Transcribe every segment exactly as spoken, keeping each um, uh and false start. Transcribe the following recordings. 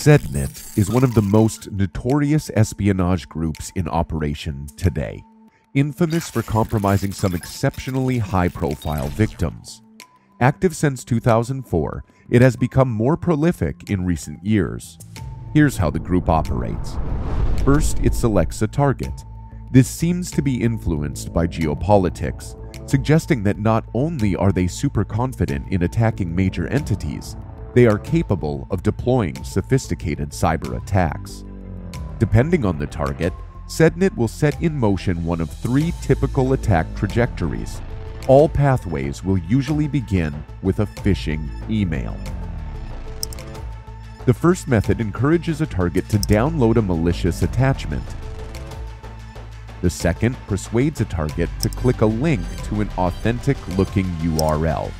Sednit is one of the most notorious espionage groups in operation today, infamous for compromising some exceptionally high-profile victims. Active since two thousand four, it has become more prolific in recent years. Here's how the group operates. First, it selects a target. This seems to be influenced by geopolitics, suggesting that not only are they super confident in attacking major entities, they are capable of deploying sophisticated cyber attacks. Depending on the target, Sednit will set in motion one of three typical attack trajectories. All pathways will usually begin with a phishing email. The first method encourages a target to download a malicious attachment. The second persuades a target to click a link to an authentic-looking U R L.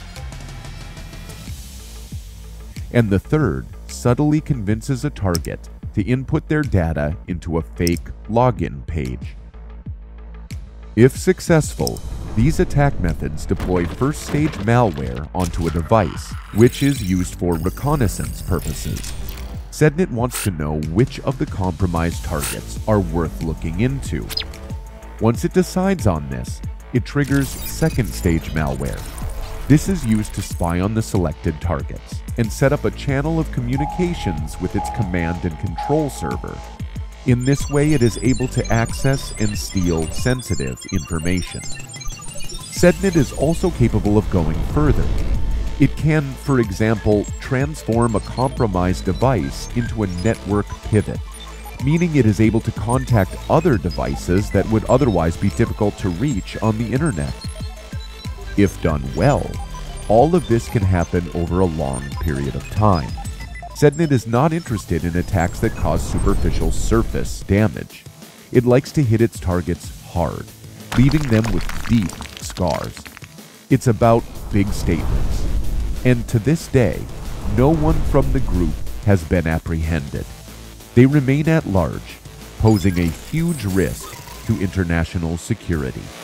And the third subtly convinces a target to input their data into a fake login page. If successful, these attack methods deploy first-stage malware onto a device, which is used for reconnaissance purposes. Sednit wants to know which of the compromised targets are worth looking into. Once it decides on this, it triggers second-stage malware. This is used to spy on the selected targets and set up a channel of communications with its command and control server. In this way, it is able to access and steal sensitive information. Sednit is also capable of going further. It can, for example, transform a compromised device into a network pivot, meaning it is able to contact other devices that would otherwise be difficult to reach on the internet. If done well, all of this can happen over a long period of time. Sednit is not interested in attacks that cause superficial surface damage. It likes to hit its targets hard, leaving them with deep scars. It's about big statements. And to this day, no one from the group has been apprehended. They remain at large, posing a huge risk to international security.